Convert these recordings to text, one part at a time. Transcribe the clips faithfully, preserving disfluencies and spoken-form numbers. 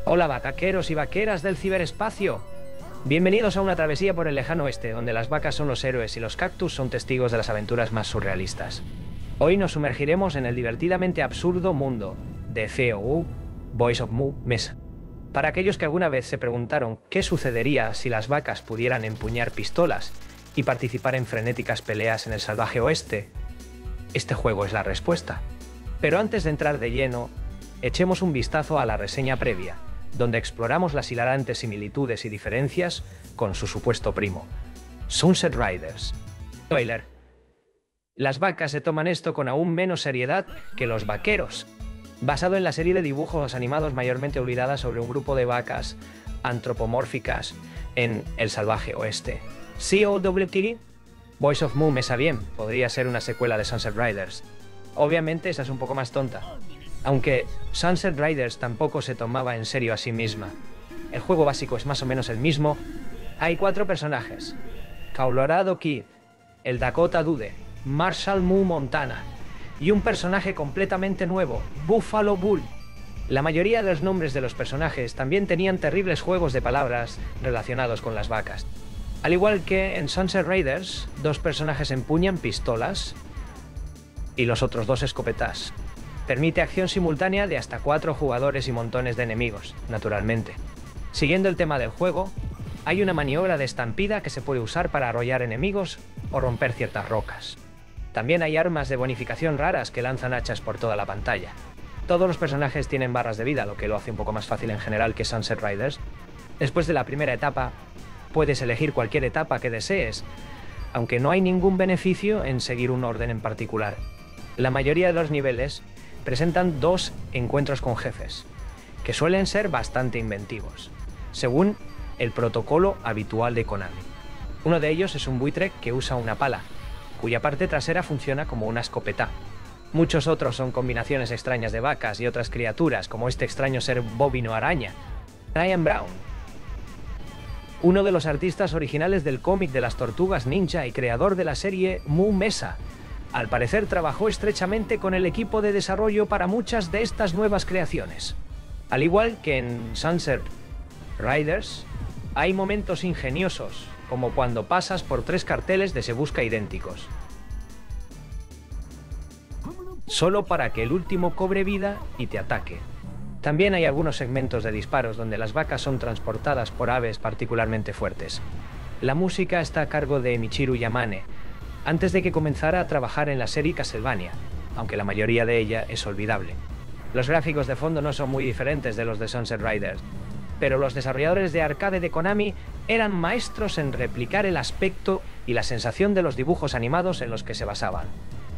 Hola vaqueros y vaqueras del ciberespacio. Bienvenidos a una travesía por el lejano oeste, donde las vacas son los héroes y los cactus son testigos de las aventuras más surrealistas. Hoy nos sumergiremos en el divertidamente absurdo mundo de C O U, Voice of Mu Mesa. Para aquellos que alguna vez se preguntaron qué sucedería si las vacas pudieran empuñar pistolas y participar en frenéticas peleas en el salvaje oeste, este juego es la respuesta. Pero antes de entrar de lleno, echemos un vistazo a la reseña previa, donde exploramos las hilarantes similitudes y diferencias con su supuesto primo, Sunset Riders. Spoiler: las vacas se toman esto con aún menos seriedad que los vaqueros, basado en la serie de dibujos animados mayormente olvidada sobre un grupo de vacas antropomórficas en el salvaje oeste. C O W T, Voice of Mu Mesa bien, podría ser una secuela de Sunset Riders. Obviamente esa es un poco más tonta, aunque Sunset Riders tampoco se tomaba en serio a sí misma. El juego básico es más o menos el mismo. Hay cuatro personajes: Colorado Kid, el Dakota Dude, Marshall Mu Montana y un personaje completamente nuevo, Buffalo Bull. La mayoría de los nombres de los personajes también tenían terribles juegos de palabras relacionados con las vacas. Al igual que en Sunset Riders, dos personajes empuñan pistolas y los otros dos escopetas. Permite acción simultánea de hasta cuatro jugadores y montones de enemigos, naturalmente. Siguiendo el tema del juego, hay una maniobra de estampida que se puede usar para arrollar enemigos o romper ciertas rocas. También hay armas de bonificación raras que lanzan hachas por toda la pantalla. Todos los personajes tienen barras de vida, lo que lo hace un poco más fácil en general que Sunset Riders. Después de la primera etapa, puedes elegir cualquier etapa que desees, aunque no hay ningún beneficio en seguir un orden en particular. La mayoría de los niveles presentan dos encuentros con jefes, que suelen ser bastante inventivos, según el protocolo habitual de Konami. Uno de ellos es un buitre que usa una pala, cuya parte trasera funciona como una escopeta. Muchos otros son combinaciones extrañas de vacas y otras criaturas, como este extraño ser bovino araña, Ryan Brown, uno de los artistas originales del cómic de las Tortugas Ninja y creador de la serie Mu Mesa. Al parecer trabajó estrechamente con el equipo de desarrollo para muchas de estas nuevas creaciones. Al igual que en Sunset Riders, hay momentos ingeniosos, como cuando pasas por tres carteles de Se Busca idénticos, solo para que el último cobre vida y te ataque. También hay algunos segmentos de disparos donde las vacas son transportadas por aves particularmente fuertes. La música está a cargo de Michiru Yamane, antes de que comenzara a trabajar en la serie Castlevania, aunque la mayoría de ella es olvidable. Los gráficos de fondo no son muy diferentes de los de Sunset Riders, pero los desarrolladores de arcade de Konami eran maestros en replicar el aspecto y la sensación de los dibujos animados en los que se basaban.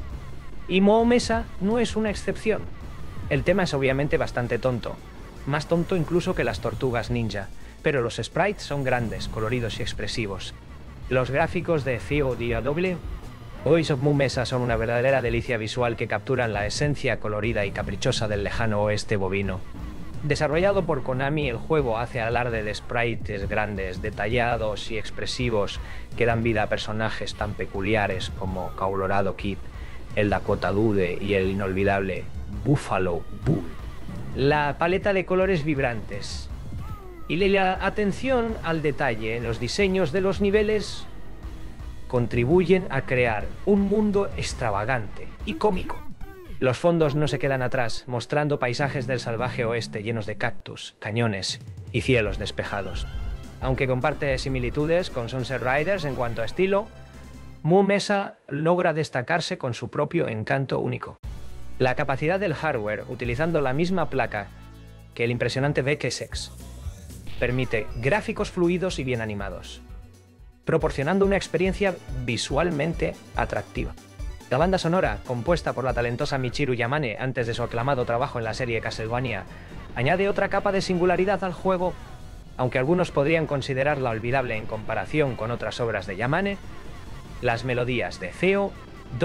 Y Mu Mesa no es una excepción. El tema es obviamente bastante tonto, más tonto incluso que las Tortugas Ninja, pero los sprites son grandes, coloridos y expresivos. Los gráficos de C O W, Voice of Mu Mesa son una verdadera delicia visual que capturan la esencia colorida y caprichosa del lejano oeste bovino. Desarrollado por Konami, el juego hace alarde de sprites grandes, detallados y expresivos que dan vida a personajes tan peculiares como Colorado Kid, el Dakota Dude y el inolvidable Buffalo Bull. La paleta de colores vibrantes y la atención al detalle en los diseños de los niveles contribuyen a crear un mundo extravagante y cómico. Los fondos no se quedan atrás, mostrando paisajes del salvaje oeste llenos de cactus, cañones y cielos despejados. Aunque comparte similitudes con Sunset Riders en cuanto a estilo, Mu Mesa logra destacarse con su propio encanto único. La capacidad del hardware, utilizando la misma placa que el impresionante V X X, permite gráficos fluidos y bien animados, proporcionando una experiencia visualmente atractiva. La banda sonora, compuesta por la talentosa Michiru Yamane antes de su aclamado trabajo en la serie Castlevania, añade otra capa de singularidad al juego. Aunque algunos podrían considerarla olvidable en comparación con otras obras de Yamane, las melodías de C O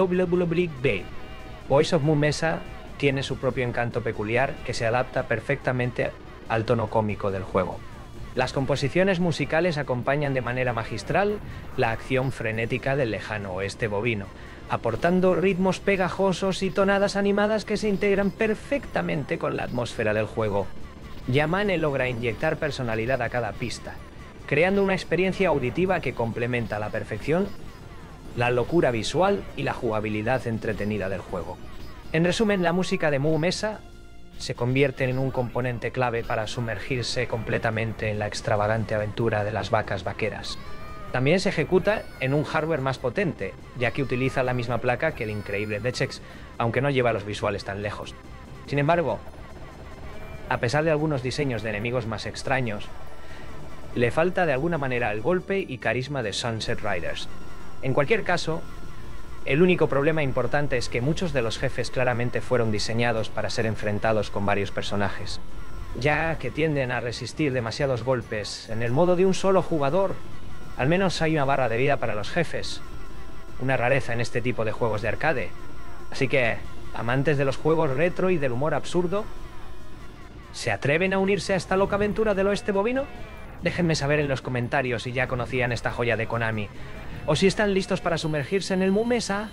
W T, Voice of Mu Mesa, tiene su propio encanto peculiar que se adapta perfectamente al tono cómico del juego. Las composiciones musicales acompañan de manera magistral la acción frenética del lejano oeste bovino, aportando ritmos pegajosos y tonadas animadas que se integran perfectamente con la atmósfera del juego. Yamane logra inyectar personalidad a cada pista, creando una experiencia auditiva que complementa a la perfección la locura visual y la jugabilidad entretenida del juego. En resumen, la música de Mu Mesa se convierte en un componente clave para sumergirse completamente en la extravagante aventura de las vacas vaqueras. También se ejecuta en un hardware más potente, ya que utiliza la misma placa que el increíble Dechex, aunque no lleva los visuales tan lejos. Sin embargo, a pesar de algunos diseños de enemigos más extraños, le falta de alguna manera el golpe y carisma de Sunset Riders. En cualquier caso, el único problema importante es que muchos de los jefes claramente fueron diseñados para ser enfrentados con varios personajes, ya que tienden a resistir demasiados golpes. En el modo de un solo jugador, al menos hay una barra de vida para los jefes, una rareza en este tipo de juegos de arcade. Así que, amantes de los juegos retro y del humor absurdo, ¿se atreven a unirse a esta loca aventura del oeste bovino? Déjenme saber en los comentarios si ya conocían esta joya de Konami, o si están listos para sumergirse en el Mu Mesa.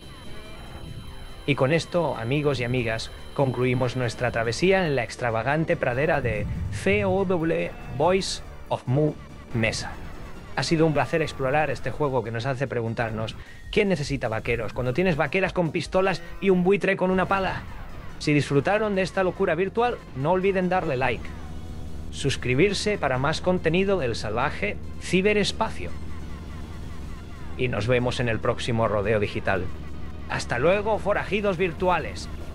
Y con esto, amigos y amigas, concluimos nuestra travesía en la extravagante pradera de C O W Voice of Mu Mesa. Ha sido un placer explorar este juego que nos hace preguntarnos ¿quién necesita vaqueros cuando tienes vaqueras con pistolas y un buitre con una pala? Si disfrutaron de esta locura virtual, no olviden darle like, suscribirse para más contenido del salvaje ciberespacio. Y nos vemos en el próximo rodeo digital. ¡Hasta luego, forajidos virtuales!